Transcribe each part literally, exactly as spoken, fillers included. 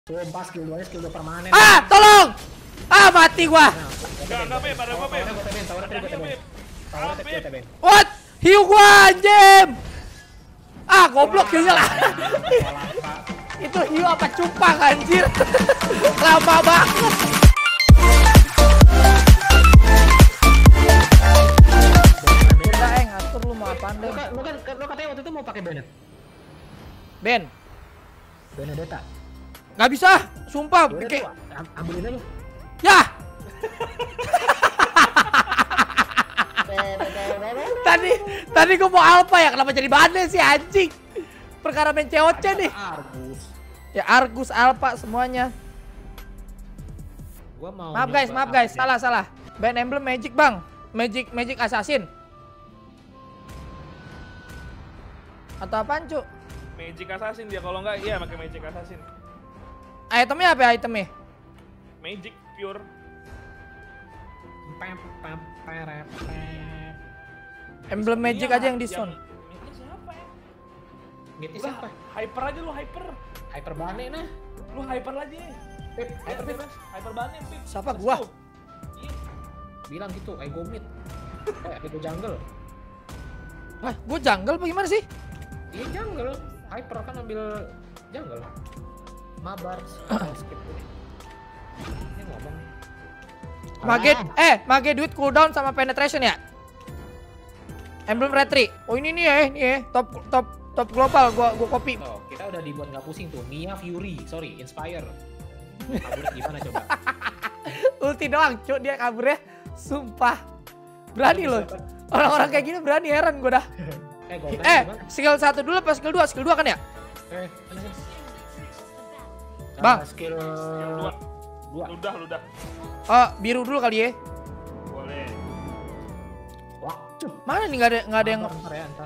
Sumpah skill dua nya skill dua permanen. Ah, tolong! Ah, mati gua. Enggak, enggak, Beb, ada gua, Beb. What? Hiu gua anjim. Ah, goblok hiunya lah. Itu hiu apa cupang anjir? Lama banget. Udah, eh, ngatur lu mau apaan deh? Lu kan lu katanya waktu itu mau pakai Bennett. Ben, Benedetta. nggak bisa, sumpah. Kayak Ambilin aja. ya. Tadi tadi gua mau Alpha ya, kenapa jadi Bane sih anjing? Perkara main C O C nih. Argus. Ya Argus, Alpha semuanya. Gua mau. Maaf guys, maaf guys, salah salah. Band emblem Magic bang, Magic Magic Assassin. Atau apaan cu? Magic Assassin dia, kalau enggak iya pakai Magic Assassin. Itemnya apa ya itemnya? Magic pure. Pem pem perep pem. Emblem Magic Iya, aja yang diskon. Mitnya siapa ya? Mitnya Udah, siapa? hyper aja lu, hyper. Hyper Bane nah. Lu hyper aja. Pip, Hyper, Pip. Pip. Hyper Bane, Pip. Siapa Let's gua? go. Iya. Bilang gitu, I go mid. Eh, I go jungle. Wah, gua jungle apa gimana sih? Iya jungle. Hyper kan ambil jungle. Mabar. Skip dulu. Ini ngomong. Mage eh mage duit cooldown sama penetration ya? Emblem retri. Oh ini nih ya, ini ya. Top top top global gua gua copy. Oh, kita udah dibuat nggak pusing tuh. Mia Fury, sorry, Inspire. Kabur gimana coba? Ulti doang, cuk dia kaburnya. Sumpah. Berani loh. Orang-orang kayak gini berani, heran gua dah. Eh, Golden Eh, gimana? skill satu dulu apa skill dua? Skill dua kan ya? Eh, mana sih? Bang. Sama skill Dua. dua. Ludah, ludah. Oh, biru dulu kali ya. Boleh. Wah, cup. Mana nih nggak ada nggak ada yang Ntar, ntar ya, ntar.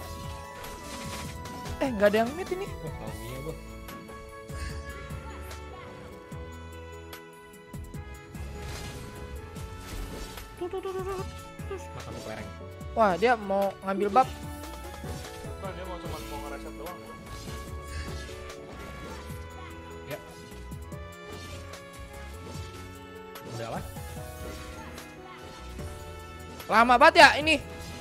eh nggak ada yang mid ini. Wah, mau Mia gua. Tuh, tuh, tuh, tuh, tuh. Makan tuh lereng. Wah, dia mau ngambil bab. Bukan, dia mau cuma mau ngereset doang. Ya. Udah lah. Lama banget ya ini.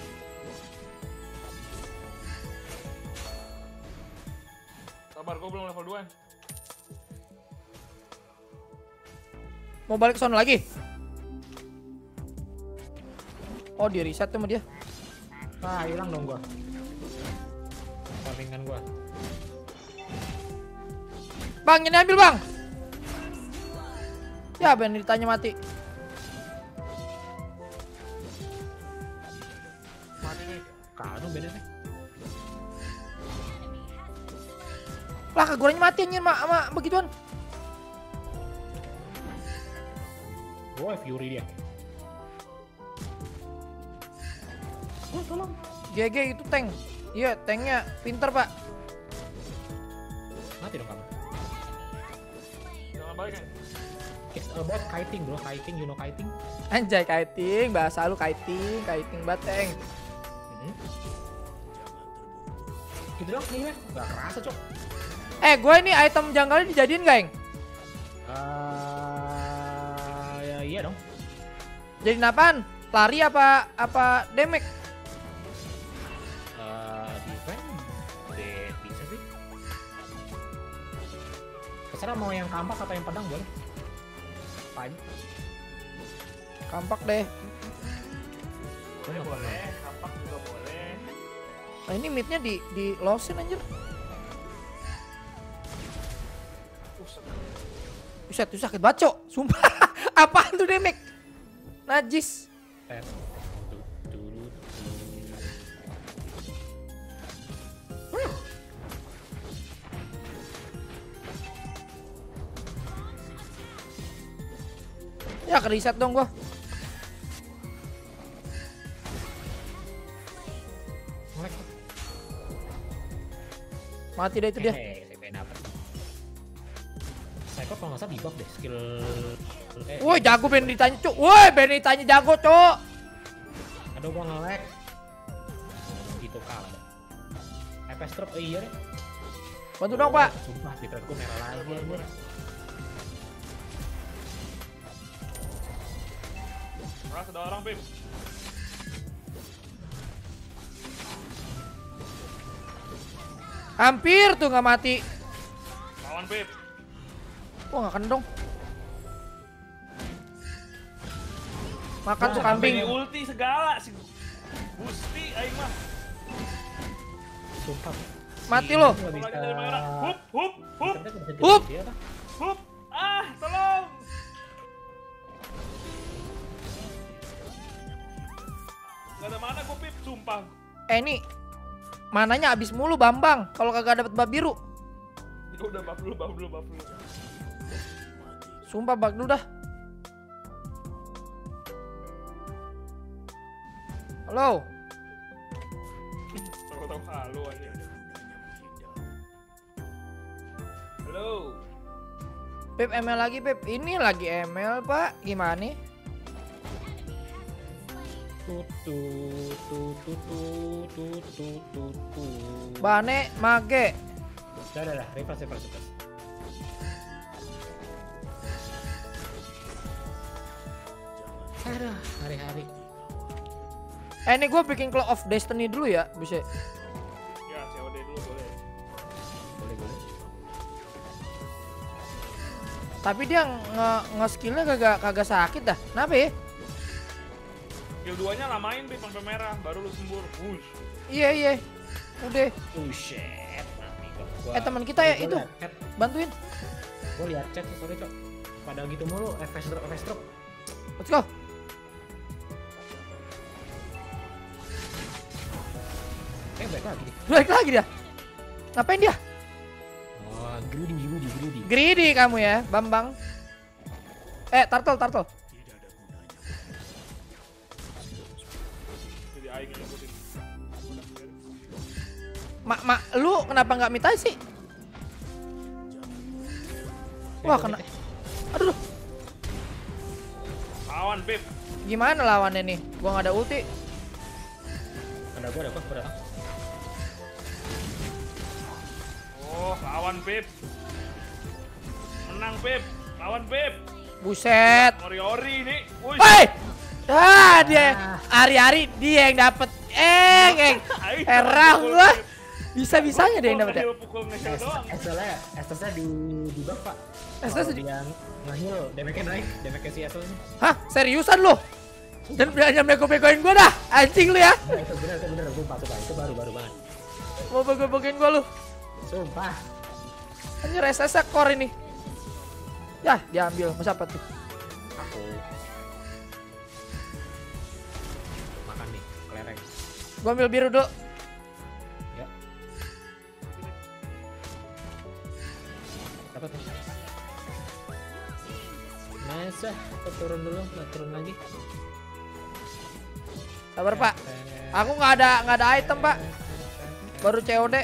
Sabar, gua belum level dua. Mau balik ke sana lagi. Oh, dia reset tuh sama dia. Ah, hilang dong gua. Farmingan gua. Bang, ini ambil, Bang. Ya, Ben ditanya mati. Mati nih. Kano bedanya. Lah, kegurannya mati anjir sama, sama begituan. Gua Fury dia. Oh, tolong. G G itu tank. Iya, tanknya pinter, Pak. Mati dong kamu. Jangan balik kan. It's about kiting, bro. Kiting, you know kiting? Anjay, kiting. Bahasa lu kiting. Kiting bateng. Hmm. Gitu dong, nih, gak kerasa, cok. Eh, gue ini item janggalnya dijadiin gak, Eng? Uh, ya iya dong. Jadiin apaan? Lari apa apa damage? Uh, defense, de bisa sih. Terserah mau yang kampak atau yang pedang boleh. Apa aja. Kampak deh. Boleh, boleh. Kampak juga boleh. Nah, ini midnya di di losin anjir. Buset, itu sakit banget, Cok. Sumpah. Apaan tuh damage? Najis. Eh, du- dulu. Ya, ke reset dong gua. Ngelek. Mati deh itu dia. Hehe, saya pengen dapet. Psycho kalau nggak salah di buff deh skill. Eh, Woi, jago Ben ditanya, Cok. Woi, Ben ditanya jago, Cok. Aduh, gua ngelek. Gitu kalah. F S drop, oh iya deh. Bantu dong, Pak. Sumpah, di trade gua merah lagi. Ras ada orang, Pip. Hampir tuh nggak mati. Lawan, Pip. Wah nggak kena dong. Makan Nah, tuh kambing. Ini ulti segala sih. Gusti aing mah. Sumpah. Mati lo. Nggak Lagi bisa. dari merah. Hup, hup, hup, Kita nggak bisa Hup. jadi dia, apa? hup. Ah, tolong. Gak ada mana gua, Pip, sumpah. Eh ini mananya habis mulu Bambang kalau kagak dapet bab biru. Ya udah bab dulu, bab dulu, bab dulu. Sumpah bak dulu dah. Halo. Tahu-tahu halo aja. Halo. Pep M L lagi Pep. Ini lagi M L Pak. Gimana nih? Tutu, tutu, tutu, tutu, tutu. Bane mage. Dah, dah, dah. Reverse, reverse, reverse. Aduh, hari-hari. Eh ini gue bikin Clock of Destiny dulu ya, bisa. Ya, C O D dulu boleh. Boleh, boleh. Tapi dia nge, nge skillnya kagak kagak sakit dah. Kenapa ya? Skill duanya lamain, Pip, sampai merah, baru lu sembur. Wush. Iya iya. Udah. Oh shit, mati gua. Gua- Eh teman kita ya gua itu. liat chat. Bantuin. Gua lihat chat, sorry cok. Pada gitu mulu, F S drop, F S drop. Let's go. Eh, baik lagi. Balik lagi dia. Ngapain dia? Oh, greedy, greedy, greedy. Greedy kamu ya, Bambang. Eh, turtle, turtle. Jadi aing yang ngikutin. Mak, mak, lu kenapa nggak minta sih? Wah, kena. Aduh, Lawan, Pip. gimana lawannya nih? Gua nggak ada ulti. Ada gua, ada gua, ada. Oh, lawan, Pip. Menang, Pip. Lawan, Pip. Buset. Ori-ori nih. Wush. Hei! Ah, dia hari-hari dia yang dapet. Eh, eng. Aing Herang pukul, gua. Pip. Bisa-bisanya dia yang dapet ya. Pukul, pukul nge-shell doang. Estelnya, Estelnya di di buff pak. Estel Kalau di- dia nge-heal, damage-nya naik, damage-nya si Estelnya. Hah, seriusan lu? Dan berani bego-begoin gua dah. Anjing lu ya. Nah, itu bener, itu bener, sumpah, sumpah, itu baru, baru banget. Mau bego-begoin gua lu. Sumpah. Anjir S S core ini. Yah, diambil. Masa apa tuh? Aku makan nih, kelereng. Gua ambil biru dulu. Ya. Apa tuh? Masa, kita turun dulu, nggak turun lagi. Sabar, Pak. Aku nggak ada nggak ada item, Pak. Baru C O D.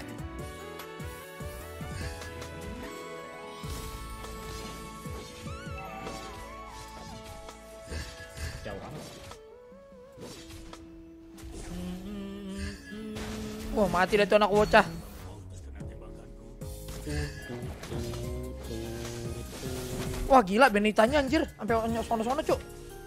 Jauh amat. Wah, mati deh tuh anak bocah. Wah, gila Benitanya anjir, sampai sono-sono, Cuk.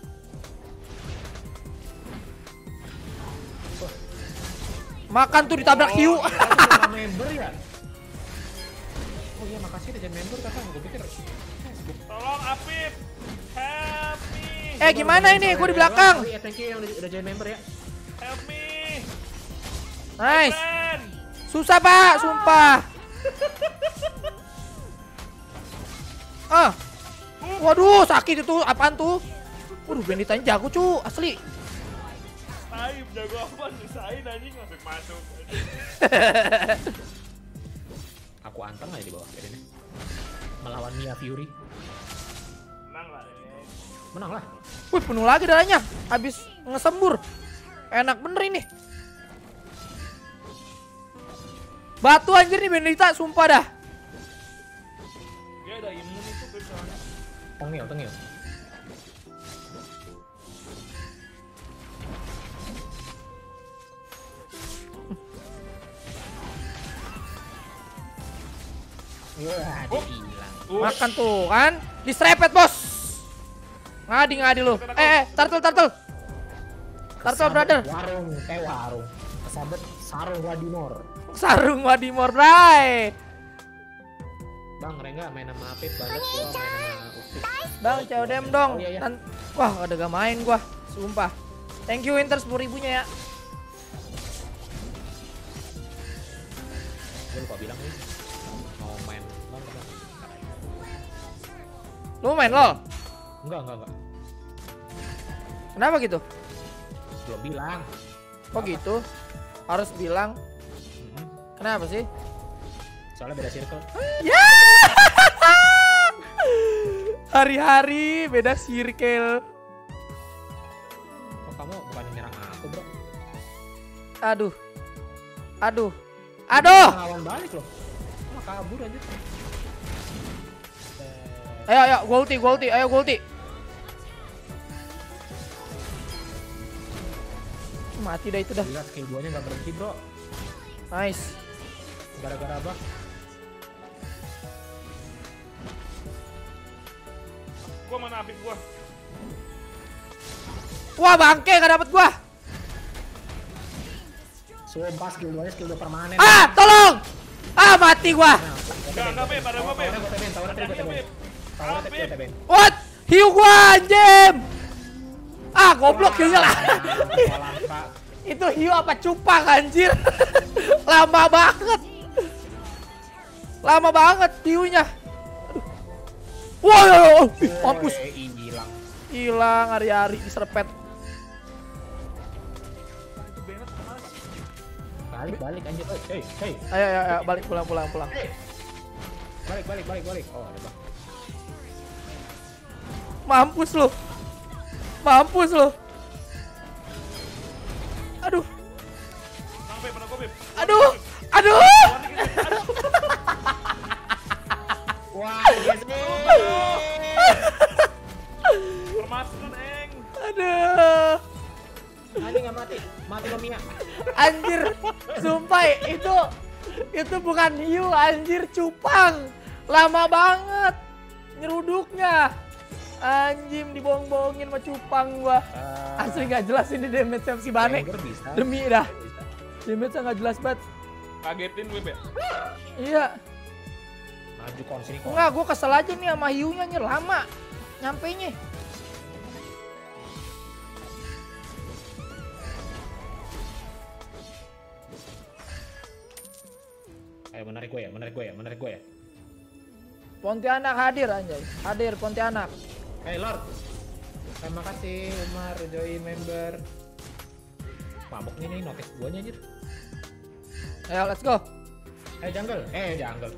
Makan tuh ditabrak hiu. Oh, iya, member ya? Oh iya, makasih udah jadi member kakak. Gue pikir Facebook. Tolong, Apip. Help me. Eh, gimana ini? Gue di belakang. Oh iya, thank you yang udah, udah jadi member ya. Help me. Nice. friend. Susah, Pak, sumpah. Ah. Waduh, sakit itu. Apaan tuh? Waduh, Benitanya jago, Cu. Asli. Taib jago apa? Sisain anjing masuk masuk. Aku anteng aja di bawah kayaknya. Melawan Mia Fury. Menang lah. Eh. Menang lah. Wih, penuh lagi darahnya. Habis ngesembur. Enak bener ini. Batu anjir nih Benita, sumpah dah. Dia ada imun itu Pip soalnya. Tengil, tengil. Wah, dia Oh. hilang. Ush. Makan tuh kan. Diserepet, Bos. Ngadi ngadi lu. Eh, eh, turtle turtle. Turtle brother. Warung, eh warung. Kesabet sarung Wadimor. Sarung Wadimor, bray. Bang, Rengga main sama Apip banget, gua main sama Upik. Bang, C O D M dong. Oh, iya, iya. Nan- Wah, ada gak main gua, sumpah. Thank you Winter sepuluh ribunya ya. Gue lupa bilang nih. Mau main. Bang, bang. Lu main lol? Enggak, enggak, enggak. Kenapa gitu? Belum bilang. Kok gitu? Harus bilang. Mm-hmm. Kenapa sih? Soalnya beda circle. Ya. Hari-hari beda circle. Kok kamu bukan nyerang aku, bro? Aduh. Aduh. Aduh. Lawan balik loh. Malah kabur aja. Ayo ayo gua ulti, gua ulti, ayo gua ulti. Mati dah itu dah. Gila, skill duanya nggak berhenti, bro. Nice. Gara-gara apa? Gua mana Apip gua? Wah, bangke gak dapet gua. Sumpah skill duanya skill dua permanen. Ah, tolong. Ah, mati gua. Enggak, enggak Beb, ada gua Beb. Tawarnya gue tebin, tawarnya tadi gue tebin. Tawarnya tadi gue tebin. What? Hiu gua anjem. Ah, goblok hiunya lah. Itu hiu apa cupang anjir. Lama banget. Lama banget hiunya. Wow, mampus. Hilang. Hilang hari-hari diserpet. Balik, balik anjir. Hei, hei. Ayo, ayo, ayo, balik pulang, pulang, pulang. Hey. Balik, balik, balik, balik. Oh, ada bang. Mampus lu. Mampus lu. Aduh. Nang Beb, ada gua Beb. Aduh. Aduh. Wah, guys. Permasalahan eng. Aduh. Anjing nggak mati, mati lo Mia. Anjir, sumpah itu itu bukan hiu anjir, cupang. Lama banget nyeruduknya. Anjim dibohong-bohongin sama cupang gua. Uh, Asli gak jelas ini damage si Bane. bisa. Demi dah. Damage gak jelas banget. Kagetin gue Beb. Iya. Maju kon sini kon. Enggak, gua kesel aja nih sama hiunya anjir, lama nyampenya. Ayo menarik gue ya, menarik gue ya, menarik gue ya. Pontianak hadir anjay. Hadir Pontianak. Hey Lord. Terima kasih Umar join member. Mabok nih nih notice guanya anjir. Ayo let's go. Eh jungle, eh jungle.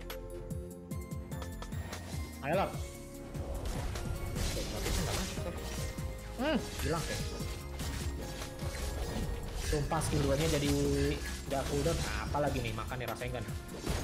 Ayo Lord. Notice-nya nggak masuk tuh. Hmm. Hilang kayak. Sumpah skill duanya jadi gak cooldown. Apa lagi nih, makan nih rasain kan.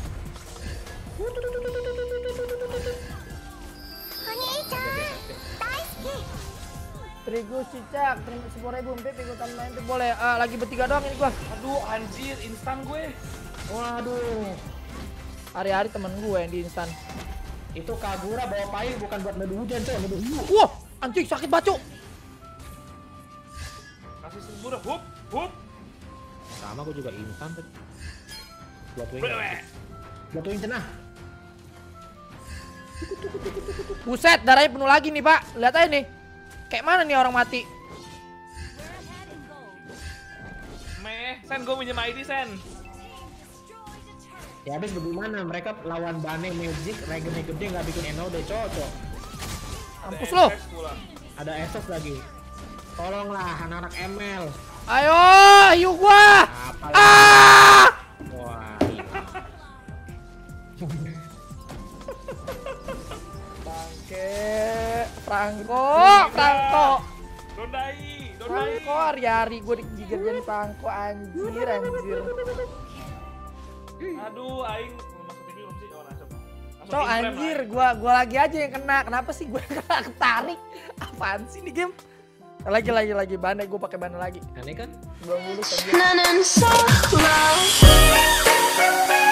Terigu cicak, terima sepuluh ribu Mpip ikutan main tuh boleh. Ah, lagi bertiga doang ini gua. Aduh anjir, instan gue. Waduh. Hari-hari temen gue yang di instan. Itu Kagura bawa payung bukan buat neduh hujan coy, neduh hiu. Wah, anjing sakit bacu. Kasih seribu dah, hup, hup. Sama gue juga instan tuh. Buat wing. Bleh. Buat wing cenah. Buset, darahnya penuh lagi nih, Pak. Lihat aja nih. Kayak mana nih orang mati? Meh, Sen gue minjem I D Sen. Ya habis bagaimana mereka lawan Bane Magic, regennya gede nggak bikin N O D cocok. Mampus lo. Ada Esos lagi. Tolonglah anak-anak M L. Ayo, hiu gua. Apa Ah! Wah. Bangke, Franco, Franco. Dondai, Dondai. Franco hari-hari gue digigit jadi Franco anjir anjir. Aduh, aing masuk T V belum sih? Oh, masuk. Masuk Cok Instagram, anjir, aing. gua gua lagi aja yang kena. Kenapa sih gue kena ketarik? Apaan sih di game? Lagi lagi lagi Bane, gue pakai Bane lagi. Aneh kan? Belum lulus anjir. 나는 so low